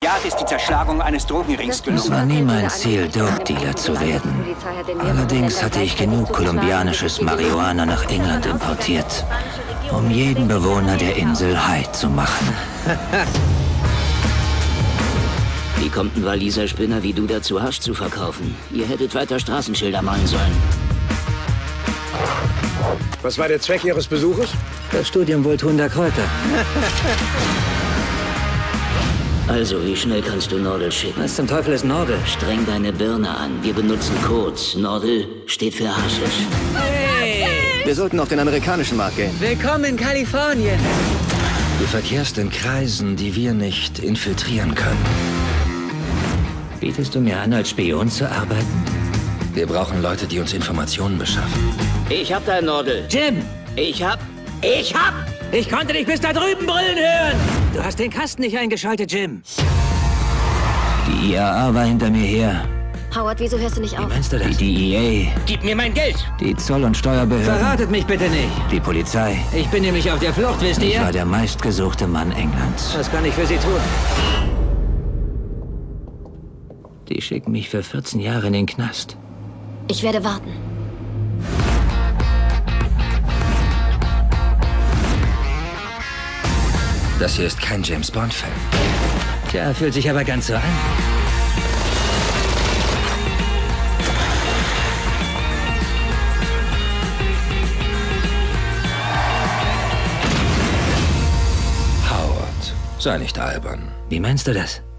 Jagd ist die Zerschlagung eines Drogenrings Es gelungen. war nie mein Ziel, Dope-Dealer zu werden. Allerdings hatte ich genug kolumbianisches Marihuana nach England importiert, um jeden Bewohner der Insel high zu machen. Wie kommt ein Waliser Spinner wie du dazu, Hasch zu verkaufen? Ihr hättet weiter Straßenschilder malen sollen. Was war der Zweck Ihres Besuches? Das Studium Voltunda Kräuter. Also, wie schnell kannst du Nordel schicken? Was zum Teufel ist Nordel? Streng deine Birne an. Wir benutzen Codes. Nordel steht für Haschisch. Hey! Wir sollten auf den amerikanischen Markt gehen. Willkommen in Kalifornien! Du verkehrst in Kreisen, die wir nicht infiltrieren können. Bietest du mir an, als Spion zu arbeiten? Wir brauchen Leute, die uns Informationen beschaffen. Ich hab dein Nordel. Jim! Ich hab! Ich konnte dich bis da drüben brüllen hören! Du hast den Kasten nicht eingeschaltet, Jim. Die IAA war hinter mir her. Howard, wieso hörst du nicht Wie auf? meinst du das? Die DEA. Gib mir mein Geld! Die Zoll- und Steuerbehörden. Verratet mich bitte nicht. Die Polizei. Ich bin nämlich auf der Flucht, wisst ihr? Ich war der meistgesuchte Mann Englands. Was kann ich für Sie tun? Die schicken mich für 14 Jahre in den Knast. Ich werde warten. Das hier ist kein James-Bond-Film. Tja, fühlt sich aber ganz so an. Howard, sei nicht albern. Wie meinst du das?